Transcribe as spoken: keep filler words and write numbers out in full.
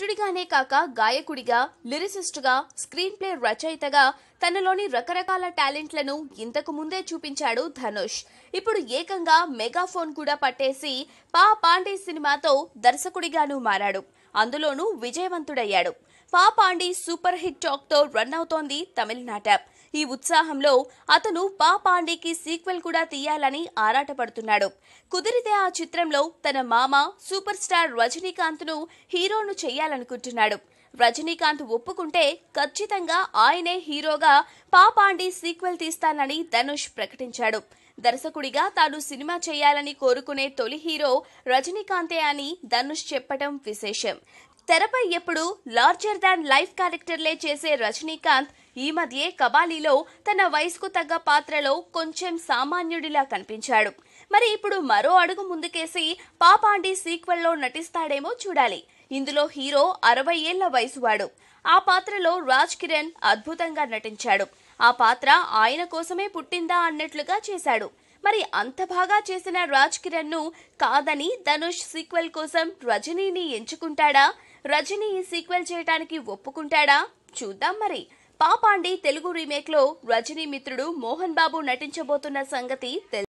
నటుడిగానే కాక గాయకుడిగా, లిరిసిస్టుగా, screen play రచయితగా తనలోని రకరకాల టాలెంట్లను ఇంతకు ముందే చూపించాడు ధనుష్. ఇప్పుడు ఏకంగా మెగాఫోన్ కూడా పట్టేసి పా పాండే సినిమాతో దర్శకుడిగాను మారాడు. అందులోనూ విజయవంతుడయ్యాడు. Pa Paandi super hit talk తో రన్ అవుతోంది తమిళనాట. ఈ ఉత్సాహంలో అతను పా పాండికి సీక్వెల్ కూడా తీయాలని ఆరాటపడుతున్నాడు. కుదిరితే ఆ చిత్రంలో తన మామ సూపర్ స్టార్ రజనీకాంత్ ను హీరోను చెయ్యాలనుకుంటున్నాడు. రజనీకాంత్ ఒప్పుకుంటే ఖచ్చితంగా ఆయనే హీరోగా పా పాండి సీక్వెల్ తీస్తానని ధనుష్ ప్రకటించాడు. దర్శకుడిగా తాను సినిమా చేయాలని కోరుకునే తొలి హీరో రజనీకాంతే అని ధనుష్ చెప్పడం విశేషం. తెరపై ఎప్పుడు లార్జర్ దాన్ లైఫ్ క్యారెక్టర్లే చేసే రజనీకాంత్ ఈ మధ్యే కబాలీలో తన వయసుకు తగ్గ పాత్రలో కొంచెం సామాన్యుడిలా కనిపించాడు. మరి ఇప్పుడు మరో అడుగు ముందుకేసి పా పాండి సీక్వెల్లో నటిస్తాడేమో చూడాలి. ఇందులో హీరో అరవై ఏళ్ల వయసువాడు. ఆ పాత్రలో రాజ్ కిరణ్ అద్భుతంగా నటించాడు. ఆ పాత్ర ఆయన కోసమే పుట్టిందా అన్నట్లుగా చేశాడు. మరి అంత బాగా చేసిన రాజ్ కిరణ్ ను కాదని ధనుష్ సీక్వెల్ కోసం రజనీని ఎంచుకుంటాడా? రజనీ ఈ సీక్వెల్ చేయడానికి ఒప్పుకుంటాడా? చూద్దాం మరి. పా పాండి తెలుగు రీమేక్ లో రజనీ మిత్రుడు మోహన్ బాబు నటించబోతున్న సంగతి